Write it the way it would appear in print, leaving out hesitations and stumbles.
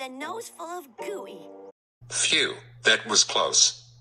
with a nose full of gooey. Phew, that was close.